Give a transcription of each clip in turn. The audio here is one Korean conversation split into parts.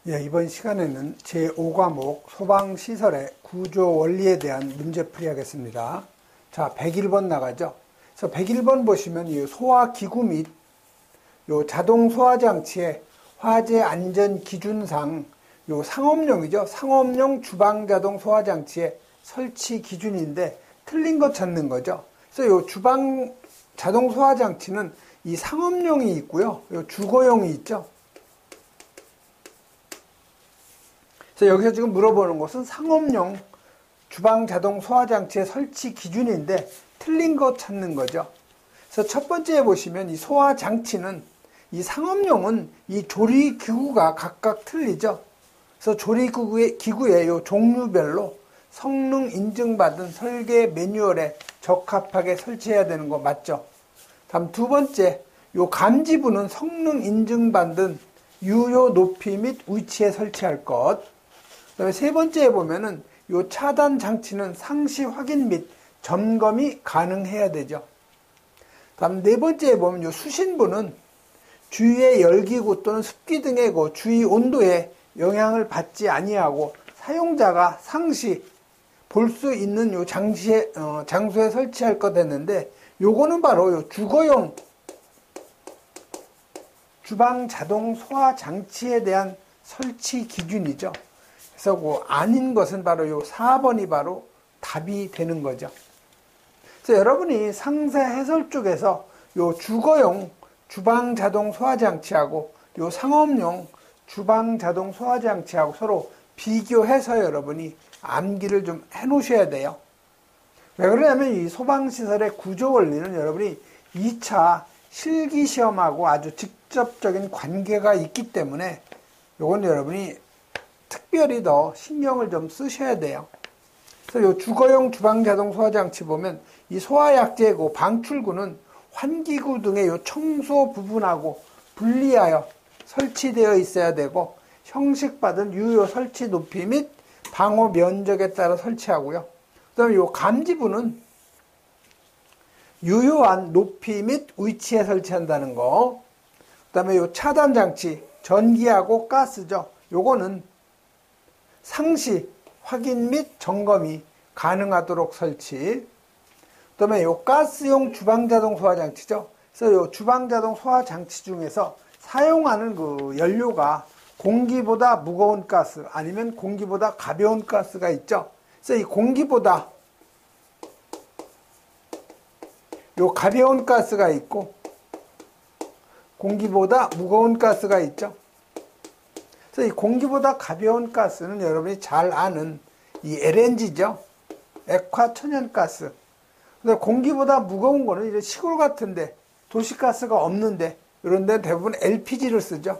예, 이번 시간에는 제5과목 소방시설의 구조 원리에 대한 문제풀이 하겠습니다. 자, 101번 나가죠. 그래서 101번 보시면 이 소화기구 및 요 자동 소화장치의 화재 안전 기준상 요 상업용이죠. 상업용 주방 자동 소화장치의 설치 기준인데 틀린 거 찾는 거죠. 그래서 요 주방 자동 소화장치는 이 상업용이 있고요. 요 주거용이 있죠. 그래서 여기서 지금 물어보는 것은 상업용 주방 자동 소화장치의 설치 기준인데 틀린 거 찾는 거죠. 그래서 첫 번째 보시면 이 소화장치는 이 상업용은 이 조리기구가 각각 틀리죠. 그래서 조리기구의 요 종류별로 성능 인증받은 설계 매뉴얼에 적합하게 설치해야 되는 거 맞죠? 다음 두 번째, 요 감지부는 성능 인증받은 유효 높이 및 위치에 설치할 것. 그다음에 세 번째에 보면은 요 차단 장치는 상시 확인 및 점검이 가능해야 되죠. 다음 네 번째에 보면 요 수신부는 주위의 열기구 또는 습기 등의 주위 온도에 영향을 받지 아니하고 사용자가 상시 볼 수 있는 요 장소에 설치할 것 했는데 요거는 바로 요 주거용 주방 자동 소화 장치에 대한 설치 기준이죠. 그래서 아닌 것은 바로 요 4번이 바로 답이 되는 거죠. 그래서 여러분이 상세 해설 쪽에서 요 주거용 주방 자동 소화 장치하고 요 상업용 주방 자동 소화 장치하고 서로 비교해서 여러분이 암기를 좀 해 놓으셔야 돼요. 왜 그러냐면 이 소방시설의 구조 원리는 여러분이 2차 실기시험하고 아주 직접적인 관계가 있기 때문에 요건 여러분이 특별히 더 신경을 좀 쓰셔야 돼요. 그래서 요 주거용 주방 자동 소화 장치 보면 이 소화약제고 방출구는 환기구 등의 요 청소 부분하고 분리하여 설치되어 있어야 되고 형식받은 유효 설치 높이 및 방호 면적에 따라 설치하고요. 그다음에 요 감지부는 유효한 높이 및 위치에 설치한다는 거. 그다음에 요 차단 장치 전기하고 가스죠. 요거는 상시 확인 및 점검이 가능하도록 설치. 그다음에 요 가스용 주방 자동 소화 장치죠. 그래서 요 주방 자동 소화 장치 중에서 사용하는 그 연료가 공기보다 무거운 가스 아니면 공기보다 가벼운 가스가 있죠. 그래서 이 공기보다 요 가벼운 가스가 있고 공기보다 무거운 가스가 있죠. 그래서 이 공기보다 가벼운 가스는 여러분이 잘 아는 이 LNG죠. 액화 천연가스. 근데 공기보다 무거운 거는 이제 시골 같은데 도시가스가 없는데 이런 데 대부분 LPG를 쓰죠.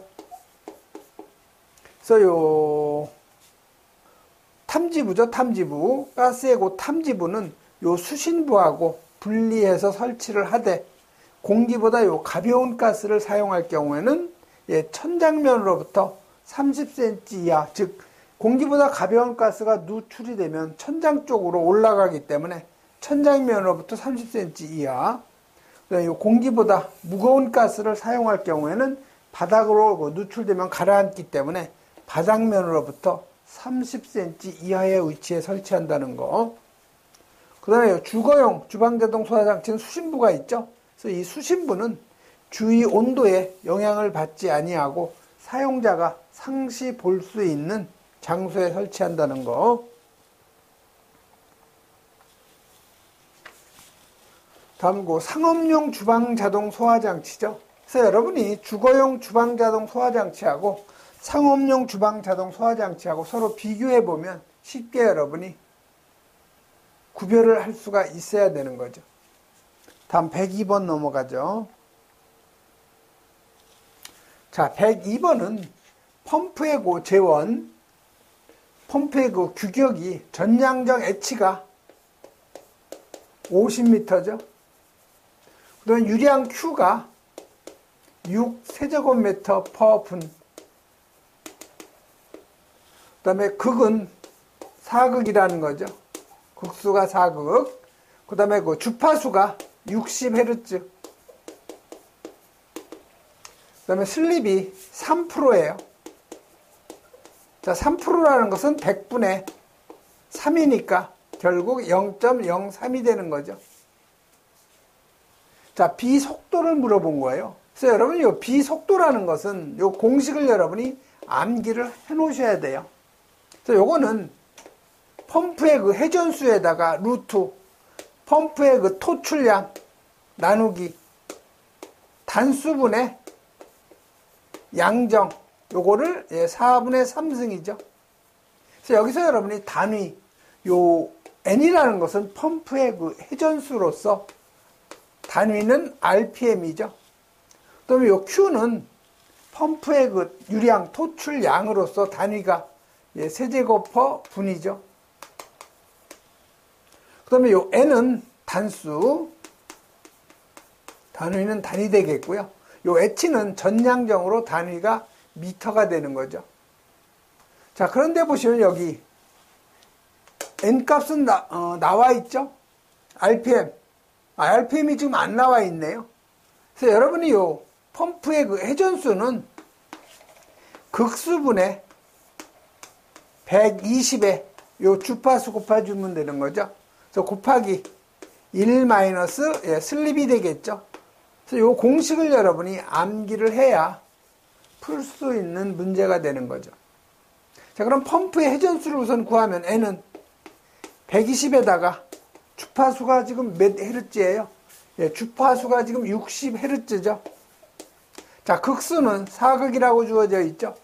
그래서 요 탐지부죠. 탐지부. 가스의 그 탐지부는 요 수신부하고 분리해서 설치를 하되 공기보다 요 가벼운 가스를 사용할 경우에는 천장면으로부터 30cm 이하, 즉 공기보다 가벼운 가스가 누출이 되면 천장 쪽으로 올라가기 때문에 천장면으로부터 30cm 이하, 그다음에 공기보다 무거운 가스를 사용할 경우에는 바닥으로 누출되면 가라앉기 때문에 바닥면으로부터 30cm 이하의 위치에 설치한다는 거. 그 다음에 주거용 주방자동 소화장치는 수신부가 있죠. 그래서 이 수신부는 주위 온도에 영향을 받지 아니하고 사용자가 상시 볼 수 있는 장소에 설치한다는 거. 다음 상업용 주방 자동 소화 장치죠. 그래서 여러분이 주거용 주방 자동 소화 장치하고 상업용 주방 자동 소화 장치하고 서로 비교해 보면 쉽게 여러분이 구별을 할 수가 있어야 되는 거죠. 다음 102번 넘어가죠. 자, 102번은 펌프의 재원, 펌프의 규격이 전량적 H가 50m죠. 그다음 유량 Q가 6세제곱미터 per 분. 그 다음에 극은 사극이라는 거죠. 극수가 사극. 그 다음에 주파수가 60Hz. 그 다음에 슬립이 3%예요. 자, 3%라는 것은 100분의 3이니까 결국 0.03이 되는 거죠. 자, 비속도를 물어본 거예요. 그래서 여러분, 이 비속도라는 것은 이 공식을 여러분이 암기를 해 놓으셔야 돼요. 그래서 요거는 펌프의 그 회전수에다가 루트, 펌프의 그 토출량 나누기 단수분의 양정, 요거를 4분의 3승이죠. 그래서 여기서 여러분이 단위, 요 N이라는 것은 펌프의 그 회전수로서 단위는 RPM이죠. 그다음에 요 Q는 펌프의 그 유량, 토출량으로서 단위가 세제곱 퍼 분이죠. 그다음에 요 N은 단수, 단위는 단위 되겠고요. 요 H는 전량정으로 단위가 미터가 되는 거죠. 자, 그런데 보시면 여기 N 값은 나와 있죠? RPM. RPM이 지금 안 나와 있네요. 그래서 여러분이 요 펌프의 그 회전수는 극수분의 120에 요 주파수 곱해주면 되는 거죠. 그래서 곱하기 1 마이너스 슬립이 되겠죠. 그래서 요 공식을 여러분이 암기를 해야 풀 수 있는 문제가 되는 거죠. 자, 그럼 펌프의 회전수를 우선 구하면 N은 120에다가 주파수가 지금 몇 헤르츠예요? 주파수가 지금 60헤르츠죠. 자, 극수는 사극이라고 주어져 있죠.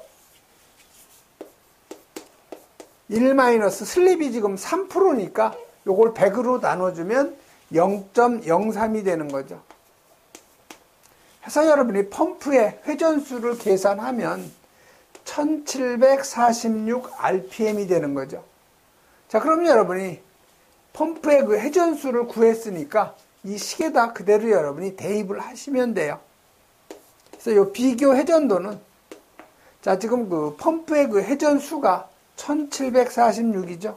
1 마이너스 슬립이 지금 3%니까 요걸 100으로 나눠주면 0.03이 되는 거죠. 해서 여러분이 펌프의 회전수를 계산하면 1746 RPM이 되는 거죠. 자, 그럼 여러분이 펌프의 그 회전수를 구했으니까 이 식에다 그대로 여러분이 대입을 하시면 돼요. 그래서 요 비교 회전도는, 자, 지금 그 펌프의 그 회전수가 1746이죠.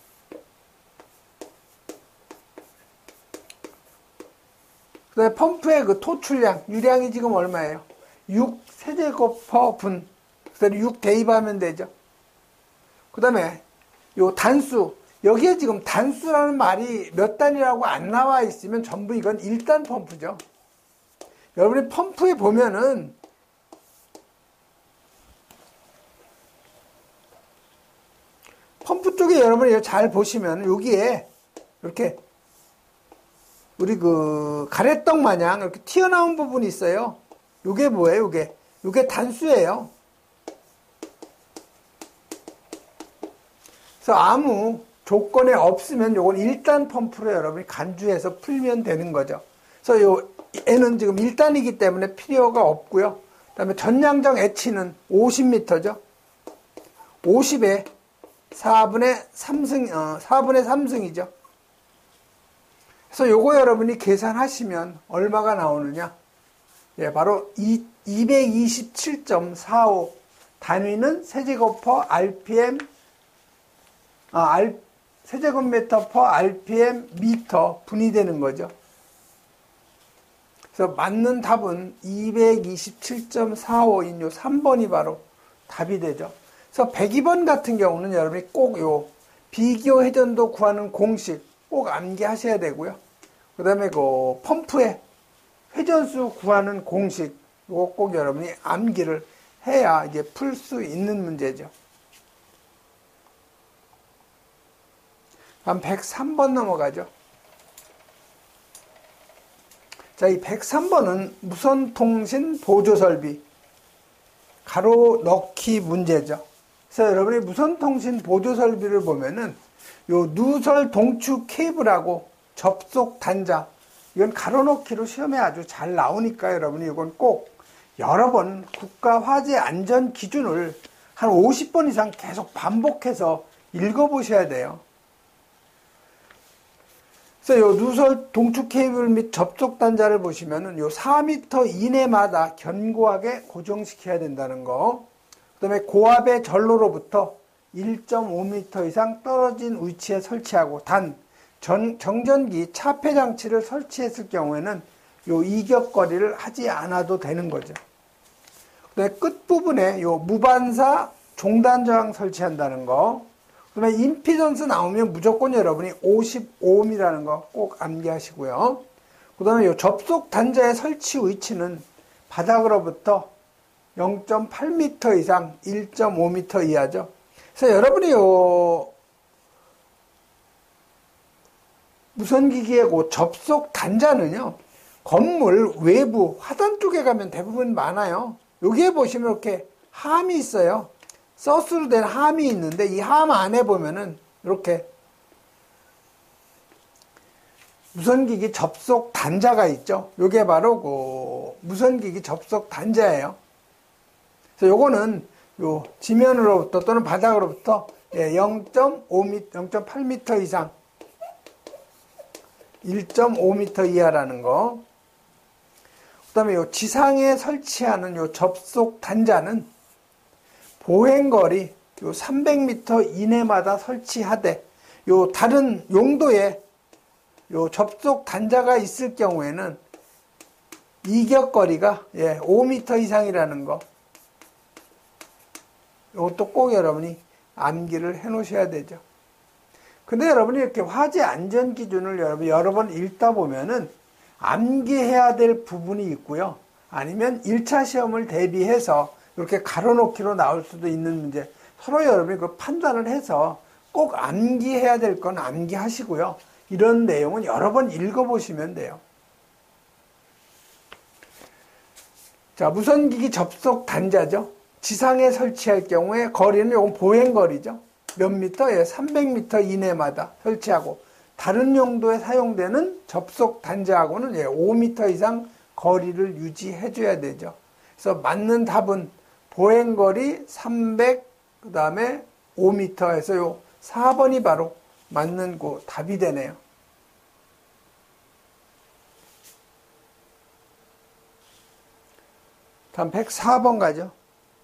그 다음에 펌프의 그 토출량, 유량이 지금 얼마예요? 6 세제곱 퍼 분. 그래서 6 대입하면 되죠. 그 다음에 요 단수, 여기에 지금 단수라는 말이 몇 단이라고 안 나와 있으면 전부 이건 1단 펌프죠. 여러분이 펌프에 보면은 펌프 쪽에 여러분이 잘 보시면 여기에 이렇게 우리 그 가래떡 마냥 이렇게 튀어나온 부분이 있어요. 요게 뭐예요? 요게 단수예요. 그래서 아무 조건에 없으면 요건 1단 펌프로 여러분이 간주해서 풀면 되는 거죠. 그래서 요 N은 지금 1단이기 때문에 필요가 없고요. 그 다음에 전량정 H는 50m죠. 50에 4분의 3승이죠. 그래서 요거 여러분이 계산하시면 얼마가 나오느냐? 바로 227.45 단위는 세제곱 퍼 RPM, 세제곱미터 퍼 RPM 미터 분이 되는 거죠. 그래서 맞는 답은 227.45인 요 3번이 바로 답이 되죠. 그래서 102번 같은 경우는 여러분이 꼭 요 비교 회전도 구하는 공식 꼭 암기하셔야 되고요. 그 다음에 그 펌프의 회전수 구하는 공식 이거 꼭 여러분이 암기를 해야 이제 풀 수 있는 문제죠. 다음 103번 넘어가죠. 자, 이 103번은 무선통신 보조설비 가로 넣기 문제죠. 그래서 여러분이 무선통신 보조설비를 보면은 요 누설 동축 케이블하고 접속 단자 이건 가로 넣기로 시험에 아주 잘 나오니까 여러분이 이건 꼭 여러 번 국가 화재 안전 기준을 한 50번 이상 계속 반복해서 읽어보셔야 돼요. 그래서 요 누설 동축 케이블 및 접속 단자를 보시면은 요 4m 이내마다 견고하게 고정시켜야 된다는 거. 그 다음에 고압의 전로로부터 1.5m 이상 떨어진 위치에 설치하고 단 정전기 차폐 장치를 설치했을 경우에는 요 이격거리를 하지 않아도 되는 거죠. 그다음에 끝부분에 요 무반사 종단 저항 설치한다는 거. 그다음에 임피던스 나오면 무조건 여러분이 55ohm이라는 거 꼭 암기하시고요. 그다음에 이 접속 단자의 설치 위치는 바닥으로부터 0.8m 이상 1.5m 이하죠. 그래서 여러분이 요 무선기기의 그 접속 단자는요, 건물 외부 화단 쪽에 가면 대부분 많아요. 여기에 보시면 이렇게 함이 있어요. 서스로 된 함이 있는데 이 함 안에 보면은 이렇게 무선기기 접속 단자가 있죠. 이게 바로 그 무선기기 접속 단자예요. 그래서 요거는 요 지면으로부터 또는 바닥으로부터 0.5m, 0.8m 이상 1.5m 이하라는 거. 그 다음에 요 지상에 설치하는 요 접속 단자는 보행거리 요 300m 이내마다 설치하되, 요 다른 용도의 요 접속 단자가 있을 경우에는 이격거리가 5m 이상이라는 거. 이것도 꼭 여러분이 암기를 해 놓으셔야 되죠. 근데 여러분이 이렇게 화재 안전 기준을 여러 번 읽다 보면은 암기해야 될 부분이 있고요. 아니면 1차 시험을 대비해서 이렇게 가로놓기로 나올 수도 있는 문제. 서로 여러분이 그 판단을 해서 꼭 암기해야 될 건 암기하시고요. 이런 내용은 여러 번 읽어보시면 돼요. 자, 무선기기 접속 단자죠. 지상에 설치할 경우에 거리는 요건 보행거리죠. 몇 미터? 300m 이내마다 설치하고, 다른 용도에 사용되는 접속 단자하고는 5m 이상 거리를 유지해 줘야 되죠. 그래서 맞는 답은 보행거리 300, 그 다음에 5m 해서 요 4번이 바로 맞는 그 답이 되네요. 다음 104번 가죠.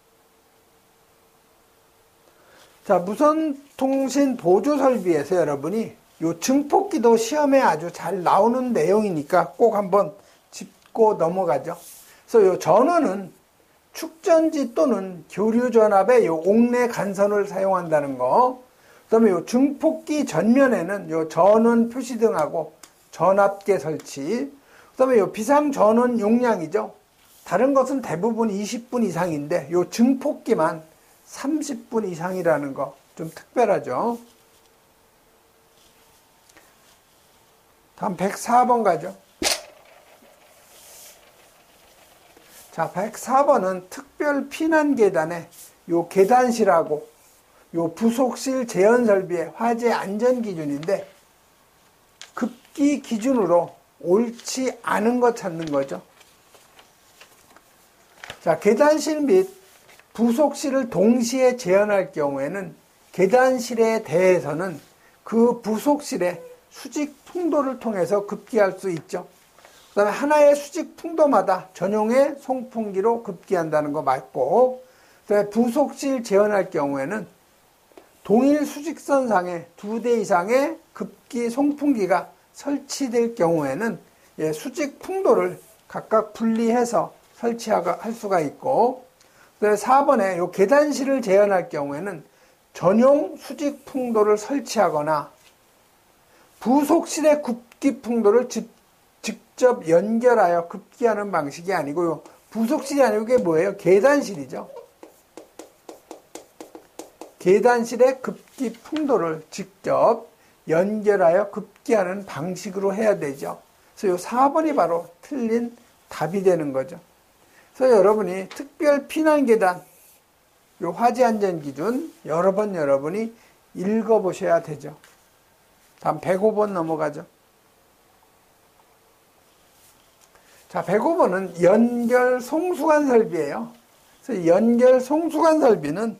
자, 무선통신 보조 설비에서 여러분이 요 증폭기도 시험에 아주 잘 나오는 내용이니까 꼭 한번 짚고 넘어가죠. 그래서 요 전원은 축전지 또는 교류 전압의 요 옥내 간선을 사용한다는 거. 그다음에 요 증폭기 전면에는 요 전원 표시등하고 전압계 설치. 그다음에 요 비상 전원 용량이죠. 다른 것은 대부분 20분 이상인데 요 증폭기만 30분 이상이라는 거 좀 특별하죠. 다음 104번 가죠. 자, 104번은 특별 피난 계단에 요 계단실하고 요 부속실 제연 설비의 화재 안전 기준인데, 급기 기준으로 옳지 않은 거 찾는 거죠. 자, 계단실 및 부속실을 동시에 제연할 경우에는 계단실에 대해서는 그 부속실의 수직 풍도를 통해서 급기할 수 있죠. 그 다음에 하나의 수직 풍도마다 전용의 송풍기로 급기한다는 거 맞고, 그다음에 부속실 제연할 경우에는 동일 수직선상에 2대 이상의 급기 송풍기가 설치될 경우에는 수직 풍도를 각각 분리해서 설치할 수가 있고, 그다음에 4번에 요 계단실을 제연할 경우에는 전용 수직 풍도를 설치하거나 부속실의 급기 풍도를 직접 연결하여 급기하는 방식이 아니고요. 부속실이 아니고 이게 뭐예요? 계단실이죠. 계단실의 급기 풍도를 직접 연결하여 급기하는 방식으로 해야 되죠. 그래서 요 4번이 바로 틀린 답이 되는 거죠. 그래서 여러분이 특별 피난 계단, 요 화재 안전 기준 여러 번 여러분이 읽어보셔야 되죠. 다음 105번 넘어가죠. 자, 105번은 연결 송수관 설비예요. 그래서 연결 송수관 설비는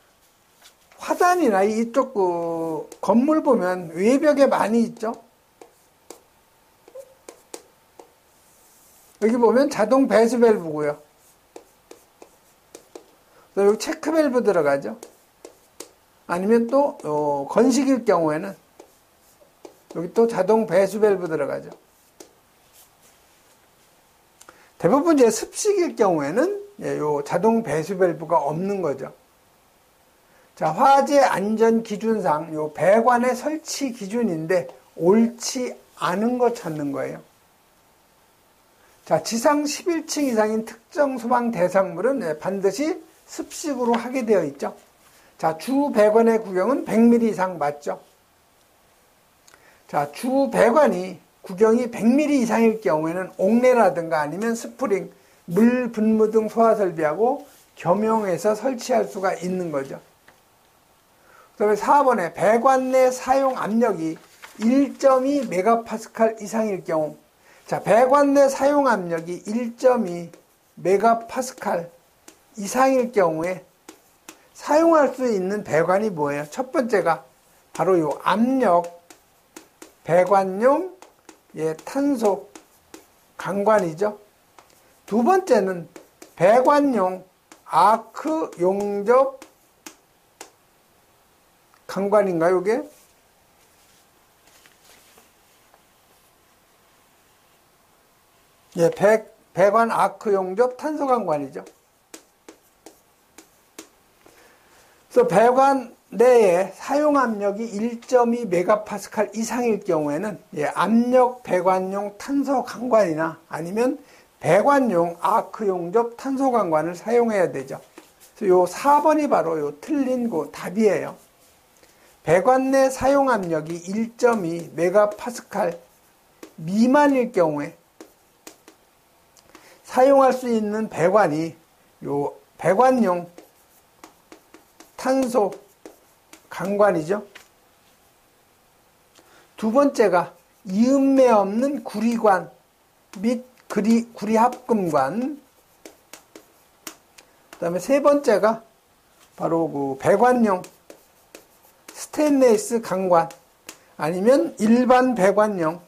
화단이나 이쪽 그 건물 보면 외벽에 많이 있죠. 여기 보면 자동 배수 밸브고요. 여기 체크 밸브 들어가죠. 아니면 또 건식일 경우에는 여기 또 자동 배수 밸브 들어가죠. 대부분 이제 습식일 경우에는 요 자동 배수 밸브가 없는 거죠. 자, 화재 안전 기준상 요 배관의 설치 기준인데 옳지 않은 거 찾는 거예요. 자, 지상 11층 이상인 특정 소방 대상물은 반드시 습식으로 하게 되어 있죠. 자, 주 배관의 구경은 100mm 이상 맞죠? 자, 주 배관이 구경이 100mm 이상일 경우에는 옥내라든가 아니면 스프링, 물 분무 등 소화 설비하고 겸용해서 설치할 수가 있는 거죠. 그 다음에 4번에 배관 내 사용 압력이 1.2 메가파스칼 이상일 경우, 자, 배관 내 사용 압력이 1.2 메가파스칼 이상일 경우에 사용할 수 있는 배관이 뭐예요? 첫 번째가 바로 요 압력 배관용 탄소 강관이죠. 두 번째는 배관용 아크 용접 강관인가요, 이게? 예, 배관 아크 용접 탄소 강관이죠. 그래서 배관 내에 사용 압력이 1.2 메가파스칼 이상일 경우에는 압력 배관용 탄소 강관이나 아니면 배관용 아크 용접 탄소 강관을 사용해야 되죠. 그래서 요 4번이 바로 요 틀린 그 답이에요. 배관 내 사용 압력이 1.2 메가파스칼 미만일 경우에 사용할 수 있는 배관이 요 배관용 탄소 강관이죠. 두 번째가 이음매 없는 구리관 및 구리합금관. 그 다음에 세 번째가 바로 그 배관용 스테인레스 강관 아니면 일반 배관용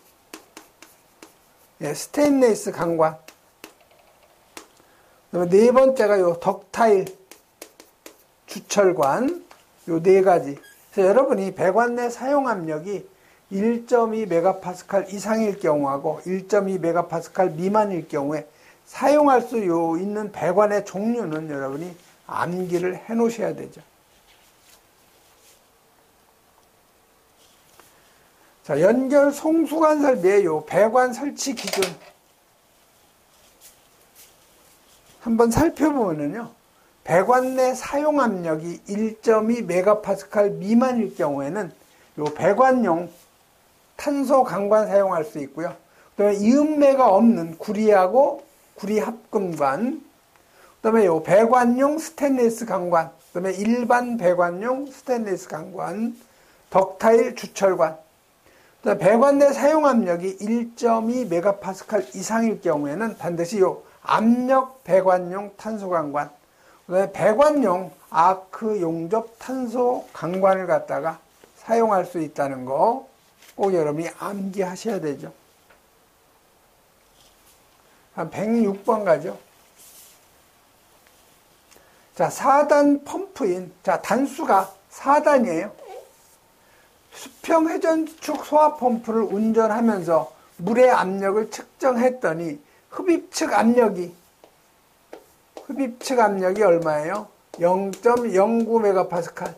스테인레스 강관. 그 다음에 네 번째가 요 덕타일 주철관. 요 네 가지. 그래서 여러분이 배관 내 사용 압력이 1.2 메가파스칼 이상일 경우하고 1.2 메가파스칼 미만일 경우에 사용할 수 있는 배관의 종류는 여러분이 암기를 해 놓으셔야 되죠. 자, 연결 송수관 설비의 요 배관 설치 기준 한번 살펴보면요. 배관 내 사용 압력이 1.2 메가파스칼 미만일 경우에는 요 배관용 탄소 강관 사용할 수 있고요. 그다음에 이음매가 없는 구리하고 구리합금관, 그다음에 요 배관용 스테인리스 강관, 그다음에 일반 배관용 스테인리스 강관, 덕타일 주철관. 그다음에 배관 내 사용 압력이 1.2 메가파스칼 이상일 경우에는 반드시 요 압력 배관용 탄소 강관, 그다음에 배관용 아크 용접 탄소 강관을 갖다가 사용할 수 있다는 거 꼭 여러분이 암기하셔야 되죠. 한 106번 가죠. 자, 4단 펌프인, 자, 단수가 4단이에요. 수평 회전축 소화 펌프를 운전하면서 물의 압력을 측정했더니 흡입측 압력이 얼마예요? 0.09 메가파스칼.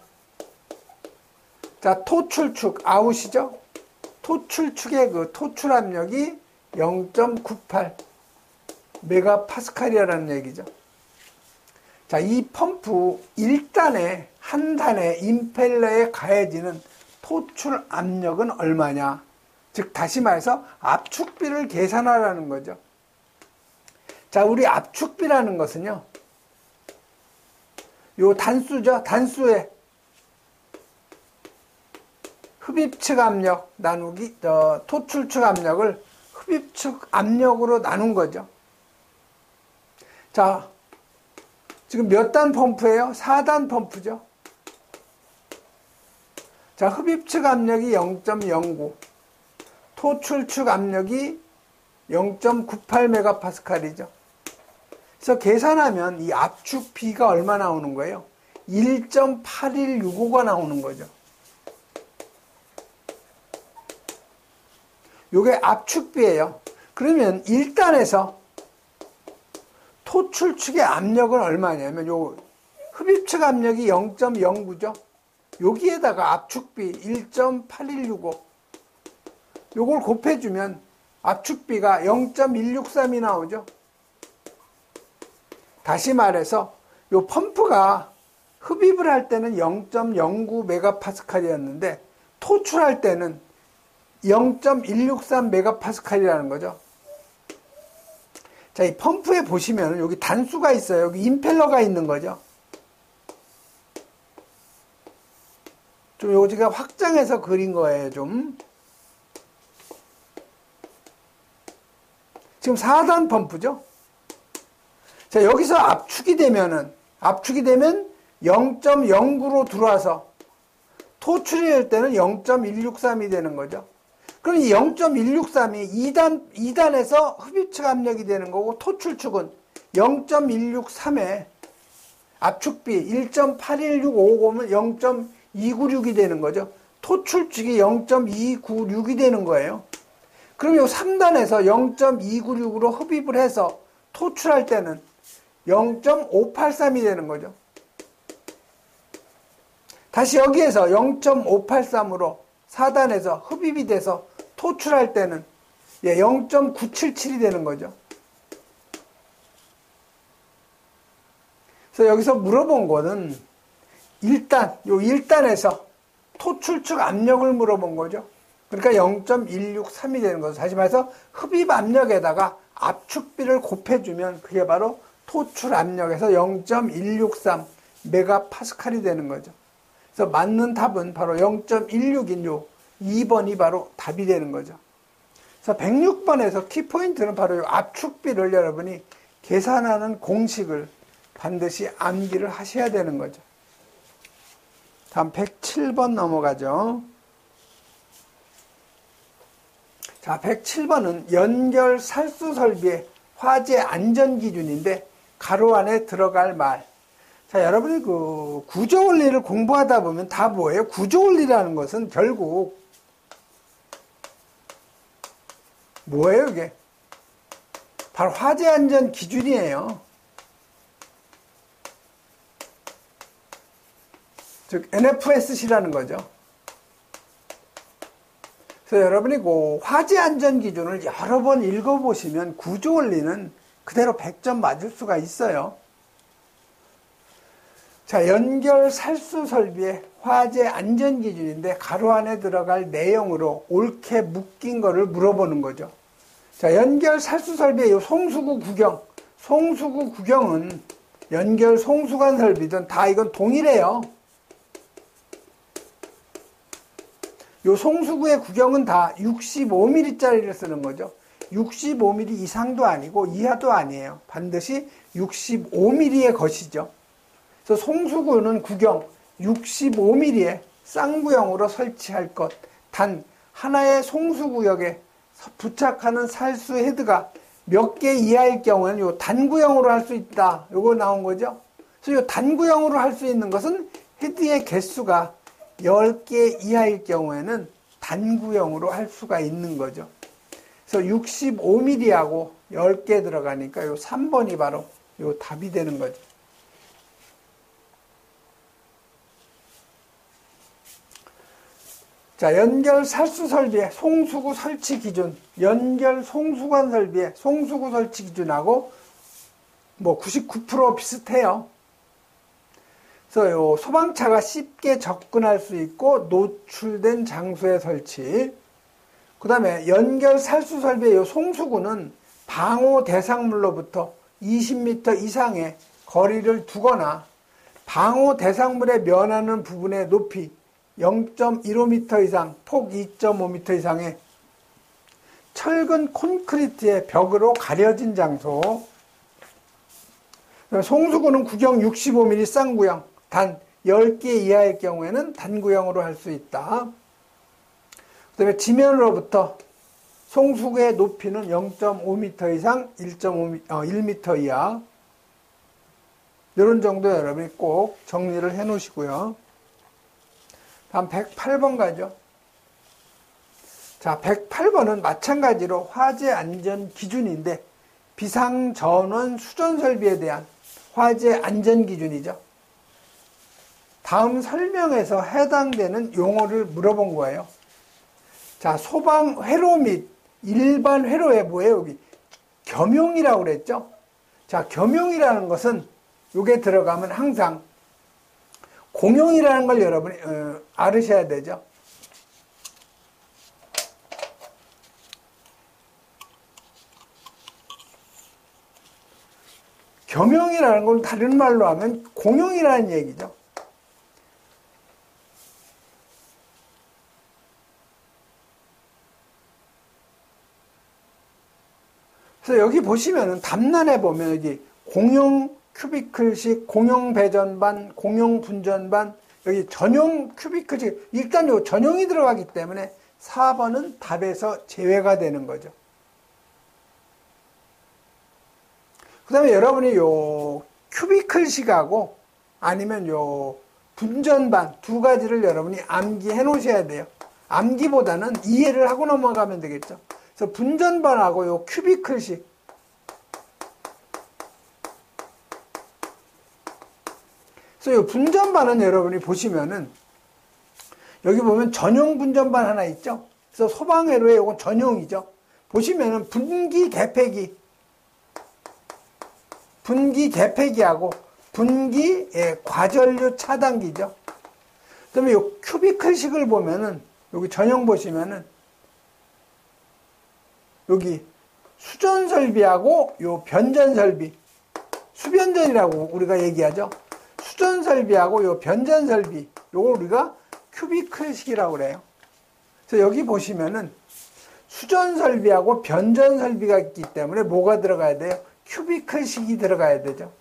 자, 토출축 아웃이죠? 토출축의 그 토출 압력이 0.98 메가파스칼이라는 얘기죠. 자, 이 펌프 1단에 한 단에 임펠러에 가해지는 토출 압력은 얼마냐? 즉 다시 말해서 압축비를 계산하라는 거죠. 자, 우리 압축비라는 것은요. 요 단수죠. 단수에 흡입측 압력 나누기 토출측 압력을 흡입측 압력으로 나눈 거죠. 자, 지금 몇 단 펌프예요? 4단 펌프죠. 자, 흡입측 압력이 0.09, 토출측 압력이 0.98 메가파스칼이죠. 그래서 계산하면 이 압축비가 얼마 나오는 거예요? 1.8165가 나오는 거죠. 요게 압축비예요. 그러면 1단에서 토출축의 압력은 얼마냐면 요 흡입측 압력이 0.09죠. 여기에다가 압축비 1.8165 요걸 곱해주면 압축비가 0.163이 나오죠. 다시 말해서 요 펌프가 흡입을 할 때는 0.09 메가파스칼이었는데 토출할 때는 0.163 메가파스칼이라는 거죠. 자, 이 펌프에 보시면 여기 단수가 있어요. 여기 임펠러가 있는 거죠. 좀 요거 제가 확장해서 그린 거예요, 좀. 지금 4단 펌프죠. 자, 여기서 압축이 되면 0.09로 들어와서 토출이 될 때는 0.163이 되는 거죠. 그럼 이 0.163이 2단에서 흡입측 압력이 되는 거고, 토출축은 0.163에 압축비 1.81655면 0.296이 되는 거죠. 토출축이 0.296이 되는 거예요. 그럼 이 3단에서 0.296으로 흡입을 해서 토출할 때는 0.583이 되는 거죠. 다시 여기에서 0.583으로 4단에서 흡입이 돼서 토출할 때는 0.977이 되는 거죠. 그래서 여기서 물어본 거는 요 1단에서 토출축 압력을 물어본 거죠. 그러니까 0.163이 되는 거죠. 다시 말해서 흡입 압력에다가 압축비를 곱해주면 그게 바로 토출 압력에서 0.163 메가파스칼이 되는 거죠. 그래서 맞는 답은 바로 0.16인 요 2번이 바로 답이 되는 거죠. 그래서 106번에서 키포인트는 바로 요 압축비를 여러분이 계산하는 공식을 반드시 암기를 하셔야 되는 거죠. 다음 107번 넘어가죠. 자, 107번은 연결 살수 설비의 화재 안전 기준인데 가로 안에 들어갈 말. 자, 여러분이 그 구조 원리를 공부하다 보면 다 뭐예요? 구조 원리라는 것은 결국 뭐예요, 이게? 바로 화재 안전 기준이에요. 즉 NFSC라는 거죠. 그래서 여러분이 그 화재 안전 기준을 여러 번 읽어보시면 구조 원리는 그대로 100점 맞을 수가 있어요. 자, 연결 살수 설비의 화재 안전 기준인데 가로 안에 들어갈 내용으로 옳게 묶인 거를 물어보는 거죠. 자, 연결 살수 설비의 요 송수구 구경은 연결 송수관 설비든 다 이건 동일해요. 요 송수구의 구경은 다 65mm짜리를 쓰는 거죠. 65mm 이상도 아니고 이하도 아니에요. 반드시 65mm의 것이죠. 그래서 송수구는 구경 65mm의 쌍구형으로 설치할 것. 단 하나의 송수구역에 부착하는 살수 헤드가 몇 개 이하일 경우에는 요 단구형으로 할 수 있다. 요거 나온 거죠. 그래서 요 단구형으로 할 수 있는 것은 헤드의 개수가 10개 이하일 경우에는 단구형으로 할 수가 있는 거죠. 그래서 65mm하고 10개 들어가니까 요 3번이 바로 요 답이 되는 거죠. 자, 연결 살수 설비의 송수구 설치 기준, 연결 송수관 설비의 송수구 설치 기준하고 뭐 99% 비슷해요. 그래서 요 소방차가 쉽게 접근할 수 있고 노출된 장소에 설치. 그 다음에 연결 살수 설비의 요 송수구는 방호 대상물로부터 20m 이상의 거리를 두거나 방호 대상물에 면하는 부분의 높이 0.15m 이상, 폭 2.5m 이상의 철근 콘크리트의 벽으로 가려진 장소. 송수구는 구경 65mm 쌍구형, 단 10개 이하일 경우에는 단구형으로 할 수 있다. 그 다음에 지면으로부터 송수구의 높이는 0.5m 이상, 1m 이하. 이런 정도 여러분이 꼭 정리를 해 놓으시고요. 다음 108번 가죠. 자, 108번은 마찬가지로 화재 안전 기준인데 비상전원 수전 설비에 대한 화재 안전 기준이죠. 다음 설명에서 해당되는 용어를 물어본 거예요. 자, 소방 회로 및 일반 회로에 뭐예요? 여기 겸용이라고 그랬죠? 자, 겸용이라는 것은 요게 들어가면 항상 공용이라는 걸 여러분이 알으셔야 되죠. 겸용이라는 건 다른 말로 하면 공용이라는 얘기죠. 그래서 여기 보시면은 답란에 보면 여기 공용 큐비클식, 공용 배전반, 공용 분전반, 여기 전용 큐비클식, 일단 요 전용이 들어가기 때문에 4번은 답에서 제외가 되는 거죠. 그 다음에 여러분이 요 큐비클식하고 아니면 요 분전반 두 가지를 여러분이 암기해 놓으셔야 돼요. 암기보다는 이해를 하고 넘어가면 되겠죠. 그래서 분전반하고 요 큐비클식, 그래서 요 분전반은 여러분이 보시면은 여기 보면 전용 분전반 하나 있죠. 그래서 소방회로에 요건 전용이죠. 보시면은 분기 개폐기하고 분기 과전류 차단기죠. 그다음에 요 큐비클식을 보면은 여기 전용 보시면은 여기 수전 설비하고 요 변전 설비, 수변전이라고 우리가 얘기하죠. 수전 설비하고 요 변전 설비, 요걸 우리가 큐비클식이라고 그래요. 그래서 여기 보시면은 수전 설비하고 변전 설비가 있기 때문에 뭐가 들어가야 돼요? 큐비클식이 들어가야 되죠.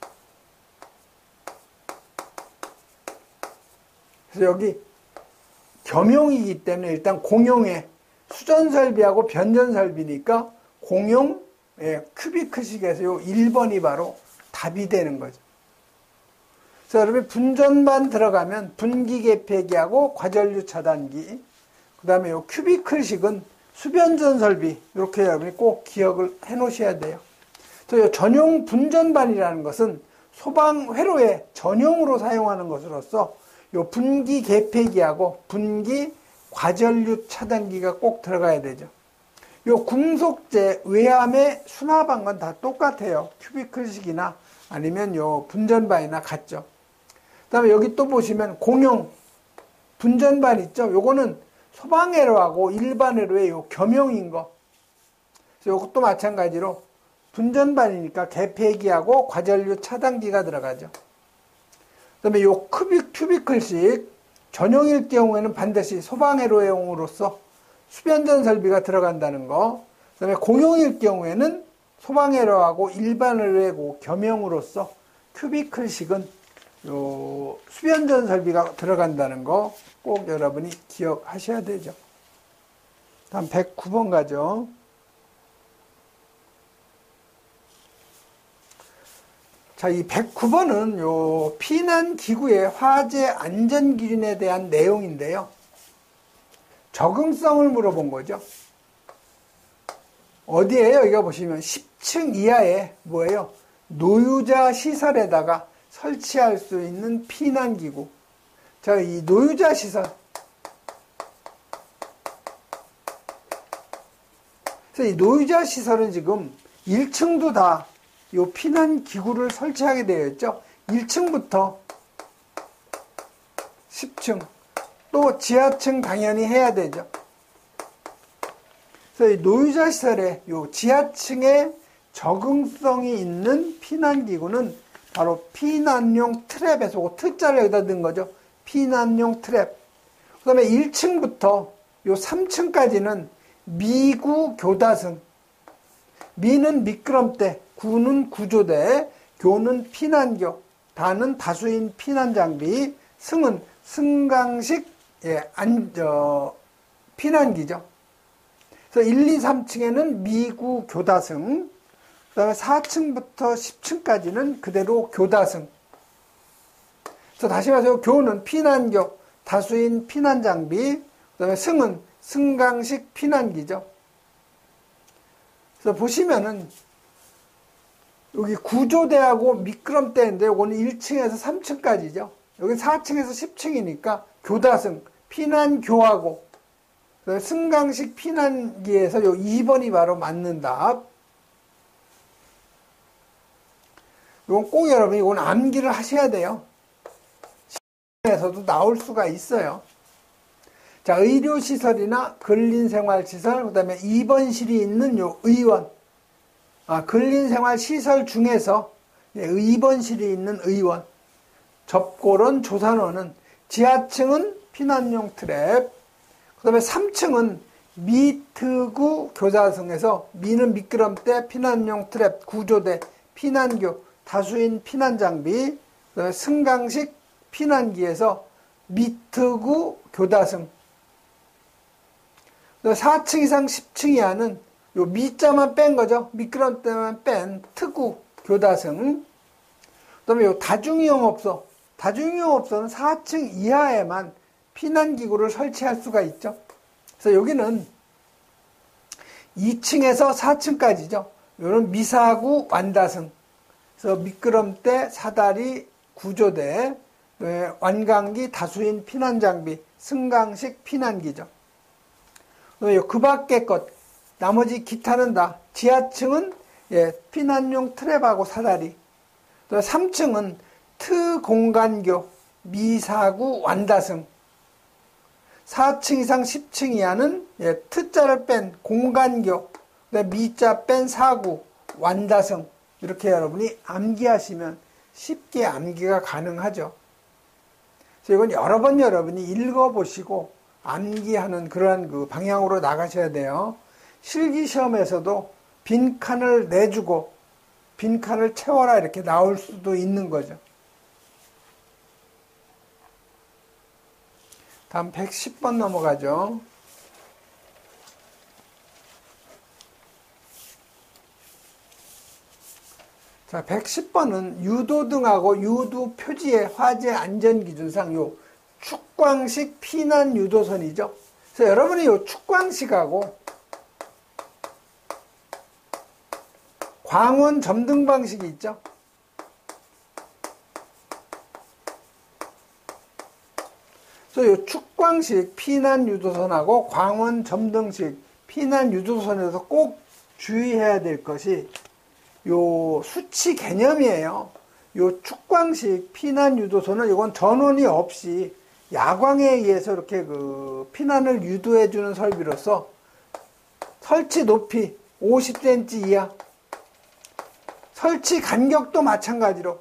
그래서 여기 겸용이기 때문에 일단 공용에 수전 설비하고 변전 설비니까 공용 큐비클식에서 요 1번이 바로 답이 되는 거죠. 그래서 여러분 분전반 들어가면 분기 개폐기하고 과전류 차단기, 그 다음에 요 큐비클식은 수변전 설비, 이렇게 여러분이 꼭 기억을 해 놓으셔야 돼요. 그래서 요 전용 분전반이라는 것은 소방 회로에 전용으로 사용하는 것으로서 요 분기 개폐기하고 분기 과전류 차단기가 꼭 들어가야 되죠. 요 금속재 외암의 수납한 건 다 똑같아요. 큐비클식이나 아니면 요 분전반이나 같죠. 그 다음에 여기 또 보시면 공용 분전반 있죠. 요거는 소방회로하고 일반회로의 요 겸용인 거. 그래서 요것도 마찬가지로 분전반이니까 개폐기하고 과전류 차단기가 들어가죠. 그 다음에 요 큐비클식 전용일 경우에는 반드시 소방회로용으로서 수변전 설비가 들어간다는 거. 그 다음에 공용일 경우에는 소방회로하고 일반회로의 겸용으로서 큐비클식은 요 수변전 설비가 들어간다는 거 꼭 여러분이 기억하셔야 되죠. 다음 109번 가죠. 자, 이 109번은 요 피난기구의 화재 안전기준에 대한 내용인데요. 적응성을 물어본 거죠. 어디에요? 여기가 보시면 10층 이하에 뭐예요? 노유자 시설에다가 설치할 수 있는 피난기구. 자, 이 노유자 시설. 그래서 이 노유자 시설은 지금 1층도 다 이 피난기구를 설치하게 되어 있죠. 1층부터 10층. 또 지하층 당연히 해야 되죠. 그래서 이 노유자 시설의 이 지하층에 적응성이 있는 피난기구는 바로 피난용 트랩에서 트자를 여기다 넣은 거죠. 피난용 트랩. 그 다음에 1층부터 요 3층까지는 미구 교다승. 미는 미끄럼대, 구는 구조대, 교는 피난교, 다는 다수인 피난장비, 승은 승강식 피난기죠. 그래서 1, 2, 3층에는 미구 교다승, 그 다음에 4층부터 10층까지는 그대로 교다승. 그래서 다시 말해서 교는 피난교, 다수인 피난장비, 그 다음에 승은 승강식 피난기죠. 그래서 보시면은 여기 구조대하고 미끄럼대인데 이거는 1층에서 3층까지죠. 여기 4층에서 10층이니까 교다승, 피난교하고 승강식 피난기에서 요 2번이 바로 맞는 답. 이건 꼭 여러분 이건 암기를 하셔야 돼요. 시험에서도 나올 수가 있어요. 자, 의료시설이나 근린생활시설, 그 다음에 입원실이 있는 요 의원. 근린생활시설 중에서 입원실이 있는 의원. 접고론 조산원은 지하층은 피난용 트랩, 그 다음에 3층은 미트구 교사승에서 미는 미끄럼대, 피난용 트랩, 구조대, 피난교, 다수인 피난장비, 그 다음에 승강식 피난기에서 미트구 교다승. 4층 이상 10층 이하는 요 미자만 뺀 거죠. 미끄럼대만 뺀 트구 교다승. 그 다음에 요 다중이용업소. 다중이용업소는 4층 이하에만 피난기구를 설치할 수가 있죠. 그래서 여기는 2층에서 4층까지죠. 요런 미사구 완다승. 그래서 미끄럼대, 사다리, 구조대, 완강기, 다수인 피난장비, 승강식 피난기죠. 그 밖의 것, 나머지 기타는 다. 지하층은 피난용 트랩하고 사다리. 또 3층은 트공간교, 미사구 완다승. 4층 이상 10층 이하는 트자를 뺀 공간교, 미자 뺀 사구, 완다승. 이렇게 여러분이 암기하시면 쉽게 암기가 가능하죠. 그래서 이건 여러 번 여러분이 읽어보시고 암기하는 그러한 그 방향으로 나가셔야 돼요. 실기시험에서도 빈칸을 내주고 빈칸을 채워라 이렇게 나올 수도 있는 거죠. 다음 110번 넘어가죠. 자, 110번은 유도등하고 유도 표지의 화재 안전기준상 요 축광식 피난 유도선이죠. 그래서 여러분이 요 축광식하고 광원 점등 방식이 있죠. 그래서 요 축광식 피난 유도선하고 광원 점등식 피난 유도선에서 꼭 주의해야 될 것이 요 수치 개념이에요. 요 축광식 피난 유도선은 이건 전원이 없이 야광에 의해서 이렇게 그 피난을 유도해 주는 설비로서 설치 높이 50cm 이하, 설치 간격도 마찬가지로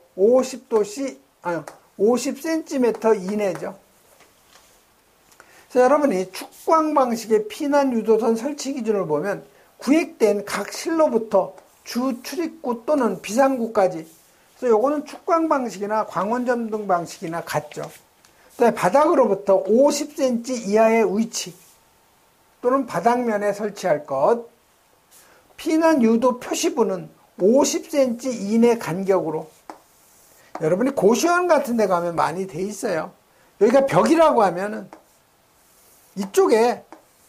50cm 이내죠. 그래서 여러분이 축광 방식의 피난 유도선 설치 기준을 보면 구획된 각 실로부터 주 출입구 또는 비상구까지. 그래서 요거는 축광 방식이나 광원점등 방식이나 같죠. 그다음에 바닥으로부터 50cm 이하의 위치 또는 바닥면에 설치할 것. 피난 유도 표시부는 50cm 이내 간격으로. 여러분이 고시원 같은 데 가면 많이 돼 있어요. 여기가 벽이라고 하면은 이쪽에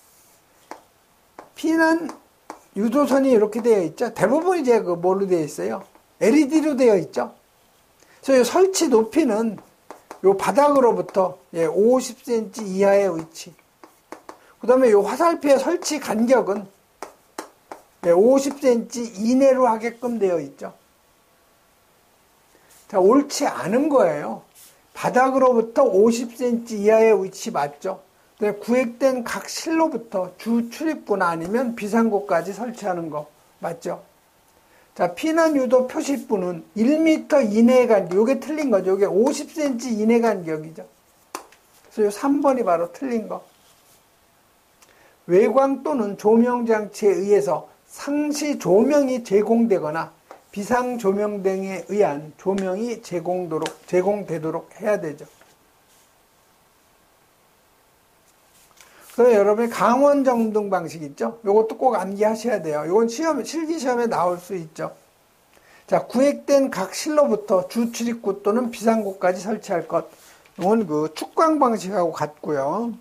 피난 유도선이 이렇게 되어 있죠. 대부분 이제 그 뭘로 되어 있어요? LED로 되어 있죠. 그래서 이 설치 높이는 요 바닥으로부터 50cm 이하의 위치. 그 다음에 요 화살표의 설치 간격은 50cm 이내로 하게끔 되어 있죠. 자, 옳지 않은 거예요. 바닥으로부터 50cm 이하의 위치 맞죠? 구획된 각 실로부터 주 출입구나 아니면 비상구까지 설치하는 거 맞죠? 자, 피난 유도 표시부는 1m 이내 간격. 요게 틀린 거죠. 요게 50cm 이내 간격이죠. 그래서 요 3번이 바로 틀린 거. 외광 또는 조명 장치에 의해서 상시 조명이 제공되거나 비상 조명 등에 의한 조명이 제공되도록 해야 되죠. 그래서 여러분이 강원 점등 방식 있죠? 요것도 꼭 암기하셔야 돼요. 요건 실기시험에 나올 수 있죠. 자, 구획된 각 실로부터 주 출입구 또는 비상구까지 설치할 것. 요건 그 축광 방식하고 같고요.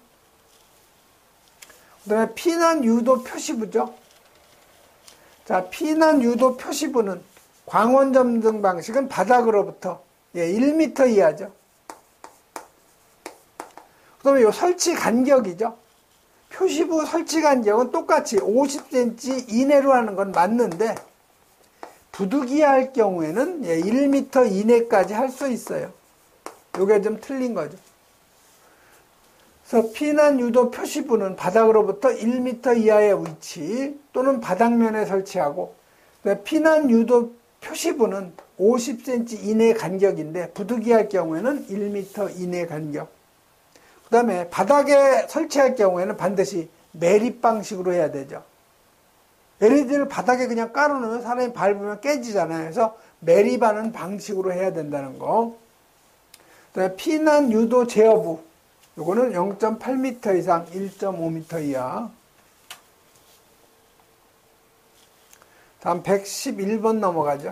그 다음에 피난 유도 표시부죠. 자, 피난 유도 표시부는 광원 점등 방식은 바닥으로부터 1m 이하죠. 그다음에 요 설치 간격이죠. 표시부 설치 간격은 똑같이 50cm 이내로 하는 건 맞는데 부득이야 할 경우에는 1m 이내까지 할 수 있어요. 요게 좀 틀린 거죠. 그래서 피난 유도 표시부는 바닥으로부터 1m 이하의 위치 또는 바닥면에 설치하고, 피난 유도 표시부는 50cm 이내 간격인데 부득이야 할 경우에는 1m 이내 간격. 그 다음에 바닥에 설치할 경우에는 반드시 매립 방식으로 해야 되죠. LED를 바닥에 그냥 깔아놓으면 사람이 밟으면 깨지잖아요. 그래서 매립하는 방식으로 해야 된다는 거. 그다음에 피난 유도 제어부, 요거는 0.8m 이상 1.5m 이하. 다음 111번 넘어가죠.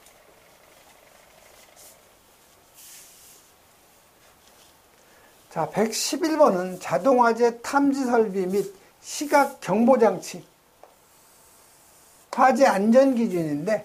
자, 111번은 자동화재 탐지 설비 및 시각 경보 장치 화재 안전 기준인데,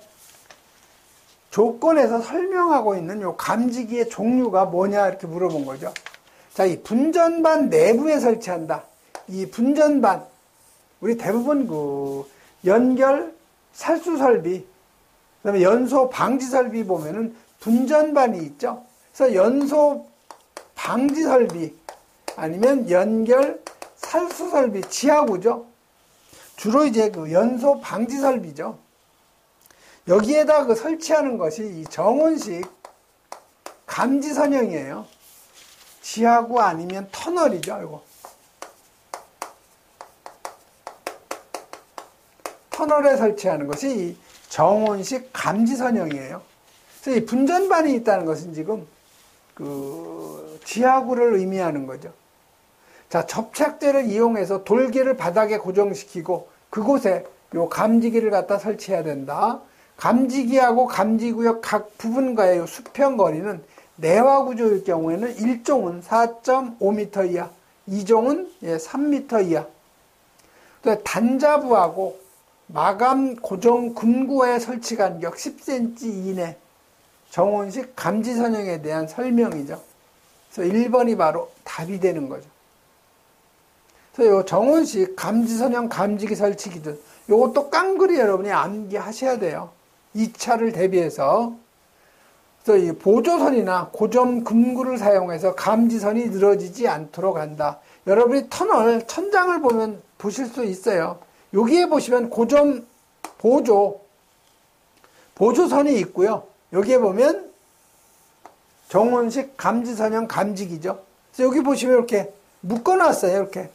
조건에서 설명하고 있는 요 감지기의 종류가 뭐냐 이렇게 물어본 거죠. 자, 이 분전반 내부에 설치한다. 이 분전반, 우리 대부분 그 연결 살수 설비, 그다음에 연소 방지 설비 보면은 분전반이 있죠. 그래서 연소 방지 설비 아니면 연결 살수 설비, 지하구죠. 주로 이제 그 연소 방지 설비죠. 여기에다 그 설치하는 것이 이 정원식 감지 선형이에요. 지하구 아니면 터널이죠. 이거 터널에 설치하는 것이 이 정원식 감지 선형이에요. 그래서 이 분전반이 있다는 것은 지금 그 지하구를 의미하는 거죠. 자, 접착제를 이용해서 돌개를 바닥에 고정시키고 그곳에 요 감지기를 갖다 설치해야 된다. 감지기하고 감지구역 각 부분과의 요 수평 거리는 내화 구조일 경우에는 1종은 4.5m 이하, 2종은 3m 이하. 단자부하고 마감 고정 금구의 설치 간격 10cm 이내, 정원식 감지 선형에 대한 설명이죠. 그래서 1번이 바로 답이 되는 거죠. 그래서 요 정원식 감지 선형 감지기 설치 기준, 요것도 깡그리 여러분이 암기하셔야 돼요. 2차를 대비해서. 그래서 이 보조선이나 고정 금구를 사용해서 감지선이 늘어지지 않도록 한다. 여러분이 터널 천장을 보면 보실 수 있어요. 여기에 보시면 고정 보조선이 있고요. 여기에 보면 정원식 감지선형 감지기죠. 그래서 여기 보시면 이렇게 묶어놨어요. 이렇게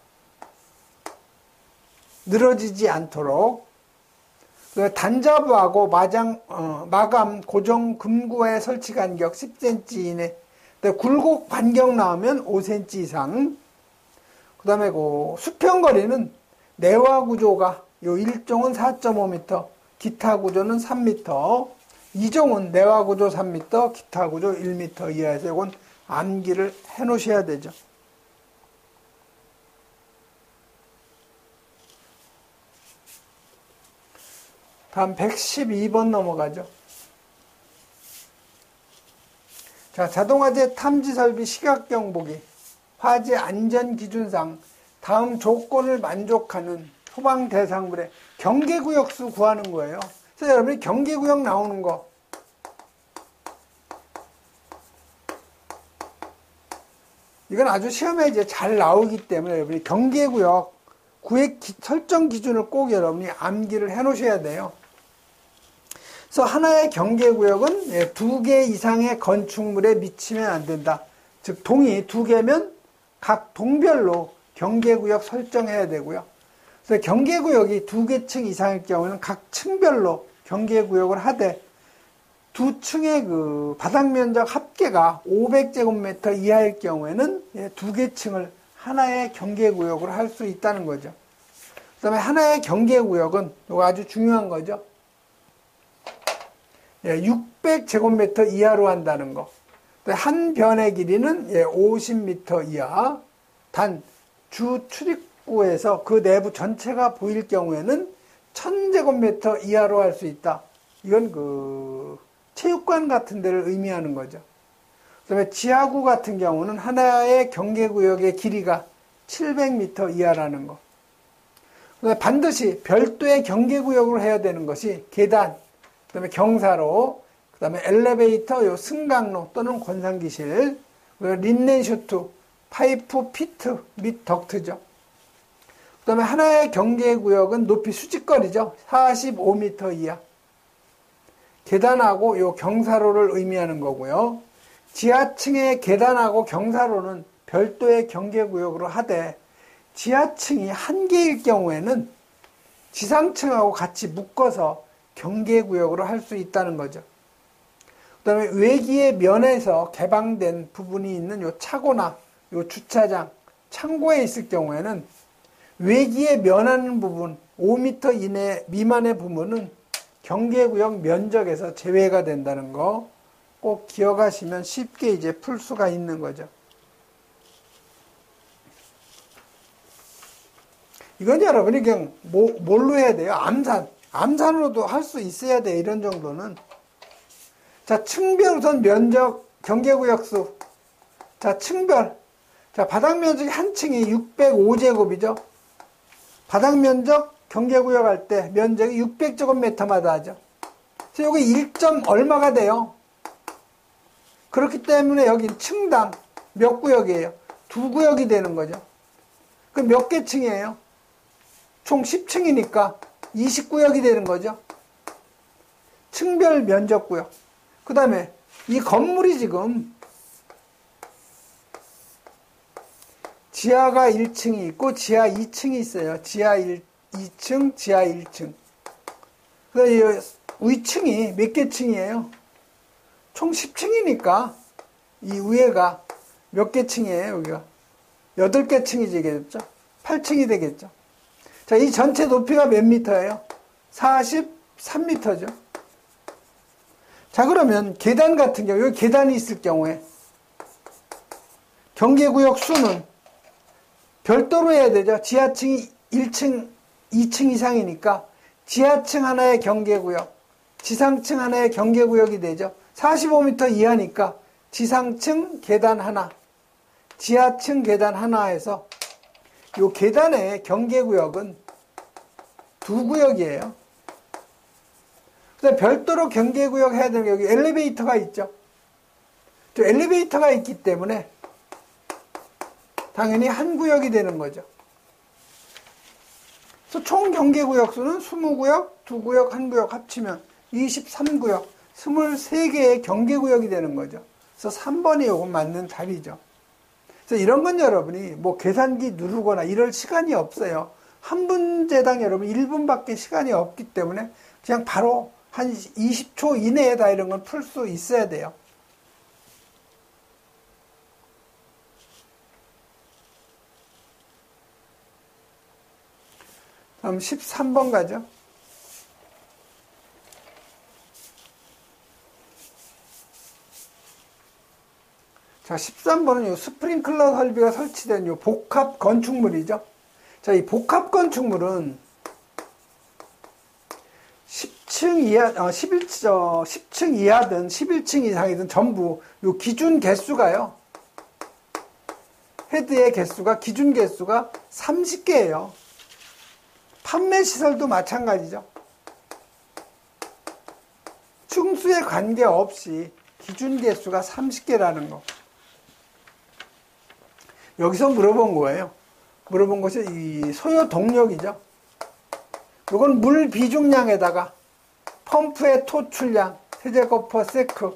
늘어지지 않도록. 단자부하고 마감 고정 금구의 설치 간격 10cm 이내, 굴곡 반경 나오면 5cm 이상. 그 다음에 그 수평거리는 내화 구조가 요 1종은 4.5m, 기타 구조는 3m, 2종은 내화 구조 3m, 기타 구조 1m 이하에서 이건 암기를 해 놓으셔야 되죠. 다음 112번 넘어가죠. 자, 자동화재 탐지 설비 시각 경보기 화재 안전 기준상 다음 조건을 만족하는 소방 대상물의 경계구역수 구하는 거예요. 그래서 여러분이 경계구역 나오는 거, 이건 아주 시험에 이제 잘 나오기 때문에 여러분이 경계구역 구획 설정 기준을 꼭 여러분이 암기를 해 놓으셔야 돼요. 그래서 하나의 경계구역은 2개 이상의 건축물에 미치면 안 된다. 즉 동이 2개면 각 동별로 경계구역 설정해야 되고요. 그래서 경계구역이 2개 층 이상일 경우는 각 층별로 경계구역을 하되, 두 층의 그 바닥 면적 합계가 500제곱미터 이하일 경우에는 2개 층을 하나의 경계구역으로 할 수 있다는 거죠. 그 다음에 하나의 경계구역은 이거 아주 중요한 거죠. 600제곱미터 이하로 한다는 거. 한 변의 길이는 50m 이하. 단 주 출입구에서 그 내부 전체가 보일 경우에는 1000제곱미터 이하로 할 수 있다. 이건 그 체육관 같은 데를 의미하는 거죠. 그다음에 지하구 같은 경우는 하나의 경계구역의 길이가 700m 이하라는 거. 그다음에 반드시 별도의 경계구역으로 해야 되는 것이 계단, 그다음에 경사로, 그다음에 엘리베이터, 요 승강로 또는 권상기실, 린넨슈트, 파이프, 피트 및 덕트죠. 그다음에 하나의 경계구역은 높이 수직거리죠. 45m 이하. 계단하고 요 경사로를 의미하는 거고요. 지하층의 계단하고 경사로는 별도의 경계구역으로 하되 지하층이 한 개일 경우에는 지상층하고 같이 묶어서 경계구역으로 할 수 있다는 거죠. 그 다음에 외기의 면에서 개방된 부분이 있는 요 차고나 요 주차장, 창고에 있을 경우에는 외기에 면하는 부분 5m 이내 미만의 부분은 경계구역 면적에서 제외가 된다는 거 꼭 기억하시면 쉽게 이제 풀 수가 있는 거죠. 이건 여러분이 그냥 뭘로 해야 돼요? 암산으로도 할 수 있어야 돼. 이런 정도는. 자, 층별 우선 면적 경계구역 수. 자, 층별. 자, 바닥 면적이 한 층이 605제곱이죠. 바닥 면적 경계구역 할 때 면적이 600제곱미터마다 하죠. 그래서 여기 1점 얼마가 돼요? 그렇기 때문에 여긴 층당 몇 구역이에요? 2구역이 되는 거죠. 그럼 몇 개 층이에요? 총 10층이니까 20구역이 되는 거죠. 층별 면적구역. 그 다음에 이 건물이 지금 지하가 1층이 있고 지하 2층이 있어요. 지하 2층, 지하 1층. 그다음에 위층이 몇 개 층이에요? 총 10층이니까 이 위에가 몇 개 층이에요? 여기가 8개 층이 되겠죠? 8층이 되겠죠? 자, 이 전체 높이가 몇 미터예요? 43m죠. 자, 그러면 계단 같은 경우, 여기 계단이 있을 경우에 경계구역 수는 별도로 해야 되죠. 지하층이 1층, 2층 이상이니까 지하층 하나의 경계구역, 지상층 하나의 경계구역이 되죠. 45m 이하니까 지상층 계단 하나, 지하층 계단 하나에서 요 계단의 경계구역은 2구역이에요. 그다음에 별도로 경계구역 해야 되는 게 여기 엘리베이터가 있죠. 또 엘리베이터가 있기 때문에 당연히 한 구역이 되는 거죠. 그래서 총 경계구역 수는 20구역, 2구역, 1구역 합치면 23구역, 23개의 경계구역이 되는 거죠. 그래서 3번이 요건 맞는 답이죠. 그래서 이런 건 여러분이 뭐 계산기 누르거나 이럴 시간이 없어요. 한 문제당 여러분 1분밖에 시간이 없기 때문에 그냥 바로 한 20초 이내에다 이런 건 풀 수 있어야 돼요. 다음 13번 가죠. 자, 13번은 요 스프링클러 설비가 설치된 요 복합 건축물이죠. 자, 이 복합 건축물은 10층 이하, 10층 이하든 11층 이상이든 전부 요 기준 개수가요. 헤드의 개수가, 기준 개수가 30개예요. 판매 시설도 마찬가지죠. 층수에 관계없이 기준 개수가 30개라는 거. 여기서 물어본 거예요. 물어본 것이 이 소요 동력이죠. 이건 물 비중량에다가 펌프의 토출량, 세제곱퍼 세크,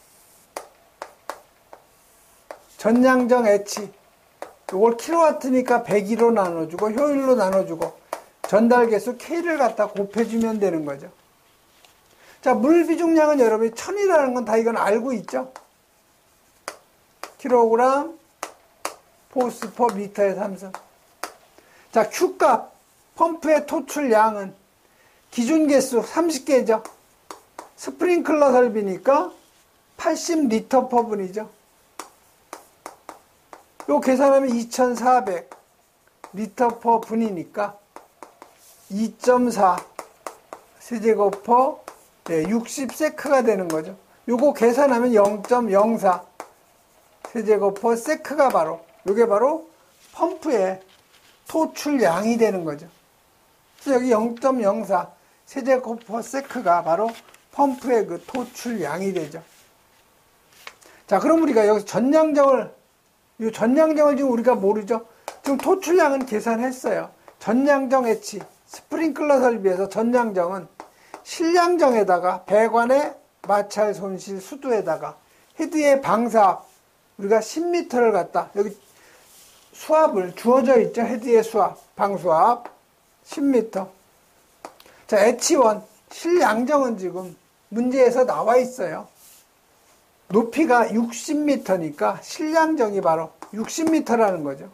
전량정 H, 이걸 킬로와트니까 100으로 나눠주고 효율로 나눠주고 전달 개수 K를 갖다 곱해주면 되는 거죠. 자, 물 비중량은 여러분이 1000이라는 건 다 이건 알고 있죠? 킬로그램 포스 퍼 미터의 삼성. 자, Q값, 펌프의 토출량은 기준 개수 30개죠. 스프링클러 설비니까 80리터 퍼 분이죠. 요 계산하면 2400 리터 퍼 분이니까 2.4 세제곱퍼 60세크가 되는 거죠. 요거 계산하면 0.04 세제곱퍼 세크가 바로, 이게 바로 펌프의 토출량이 되는 거죠. 그래서 여기 0.04 세제곱퍼 세크가 바로 펌프의 그 토출량이 되죠. 자, 그럼 우리가 여기서 전량정을, 이 전량정을 지금 우리가 모르죠? 지금 토출량은 계산했어요. 전량정 H, 스프링클러 설비에서 전량정은 실량정에다가 배관의 마찰 손실 수도에다가 헤드의 방사압, 우리가 10m를 갖다, 여기 수압을 주어져 있죠. 헤드의 수압, 방수압 10m. 자, H1 실량정은 지금 문제에서 나와 있어요. 높이가 60m니까 실량정이 바로 60m라는 거죠.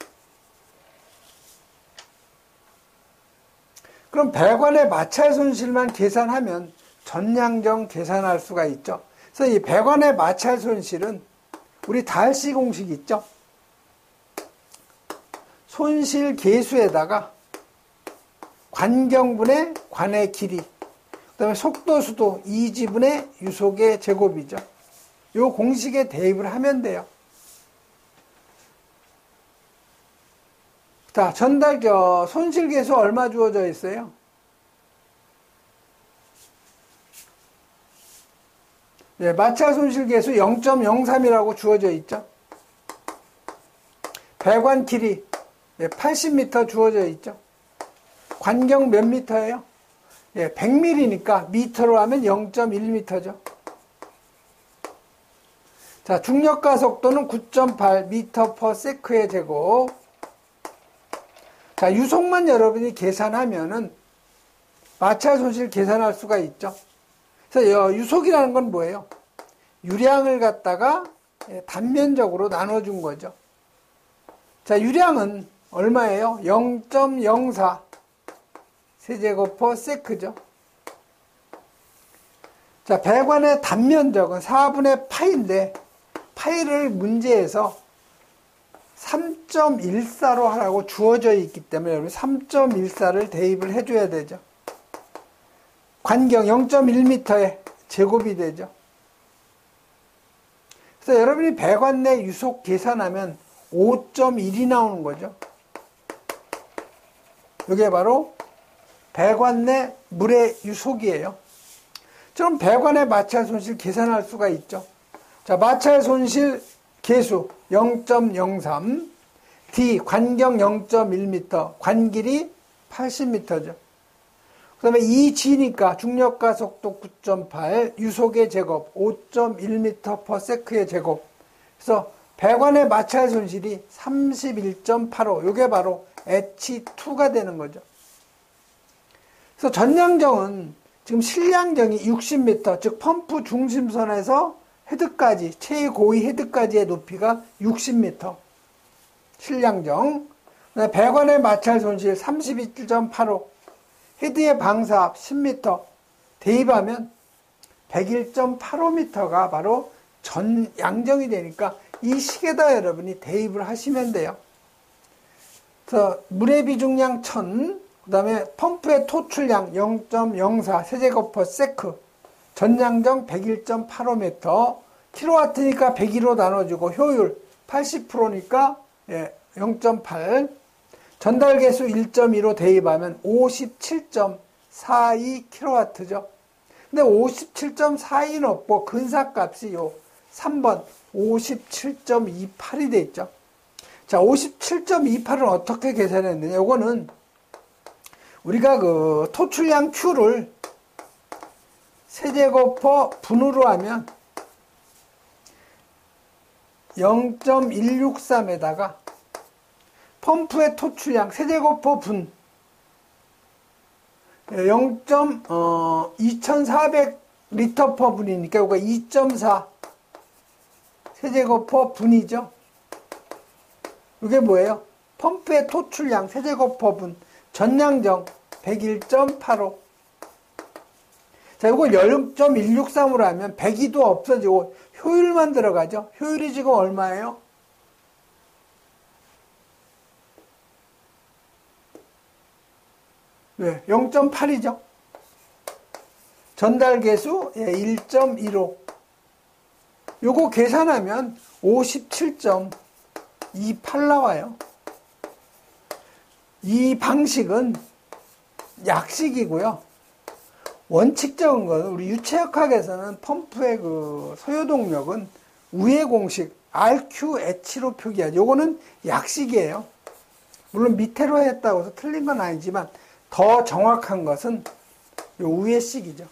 그럼 배관의 마찰 손실만 계산하면 전량정 계산할 수가 있죠. 그래서 이 배관의 마찰 손실은 우리 달시 공식 있죠. 손실 계수에다가 관경분의 관의 길이, 그 다음에 속도 수도 2지분의 유속의 제곱이죠. 이 공식에 대입을 하면 돼요. 자, 손실 계수 얼마 주어져 있어요? 네, 마찰 손실 계수 0.03이라고 주어져 있죠. 배관 길이 80m 주어져 있죠. 관경 몇 미터예요? 100mm니까 미터로 하면 0.1m죠. 자, 중력가 속도는 9.8 m/s의 제곱. 자, 유속만 여러분이 계산하면은 마찰 손실 계산할 수가 있죠. 그래서 유속이라는 건 뭐예요? 유량을 갖다가 단면적으로 나눠준 거죠. 자, 유량은 얼마예요? 0.04 세제곱퍼 세크죠. 자, 배관의 단면적은 4분의 파인데 파이를 문제에서 3.14로 하라고 주어져 있기 때문에 여러분 3.14를 대입을 해줘야 되죠. 관경 0.1m의 제곱이 되죠. 그래서 여러분이 배관 내 유속 계산하면 5.1이 나오는 거죠. 이게 바로 배관 내 물의 유속이에요. 그럼 배관의 마찰 손실 계산할 수가 있죠. 자, 마찰 손실 계수 0.03, D 관경 0.1m, 관길이 80m죠. 그 다음에 2G니까 중력가 속도 9.8, 유속의 제곱 5.1m/s의 제곱. 그래서 배관의 마찰 손실이 31.85, 이게 바로 H2가 되는 거죠. 그래서 전량정은 지금 실량정이 60m, 즉 펌프 중심선에서 헤드까지, 최고위 헤드까지의 높이가 60m. 실량정. 배관의 마찰 손실 32.85, 헤드의 방사압 10m. 대입하면 101.85m가 바로 전양정이 되니까 이 식에다 여러분이 대입을 하시면 돼요. 그래서 물의 비중량 1000, 그 다음에 펌프의 토출량 0.04 세제곱퍼 세크, 전량정 101.85m, 킬로와트니까 102로 나눠주고 효율 80%니까 0.8, 전달 계수 1.2로 대입하면 57.42kW죠. 근데 57.42는 없고 근사값이 요 3번 57.28이 돼 있죠. 자, 57.28은 어떻게 계산했느냐? 요거는 우리가 그 토출량 Q를 세제곱퍼 분으로 하면 0.163에다가 펌프의 토출량 세제곱퍼 분 2400리터 퍼 분이니까 이거 2.4 세제곱퍼 분이죠. 이게 뭐예요? 펌프의 토출량 세제곱퍼 분, 전량정 101.85. 자, 이걸 0.163으로 하면 102도 없어지고 효율만 들어가죠. 효율이 지금 얼마예요? 네, 0.8이죠. 전달 계수 1.15. 요거 계산하면 57.28 나와요. 이 방식은 약식이고요. 원칙적인 건 우리 유체역학에서는 펌프의 그 소요동력은 위의 공식 RQH로 표기하죠. 요거는 약식이에요. 물론 밑에로 했다고 해서 틀린 건 아니지만 더 정확한 것은 요 위의 식이죠.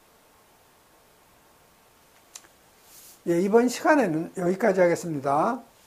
예, 이번 시간에는 여기까지 하겠습니다.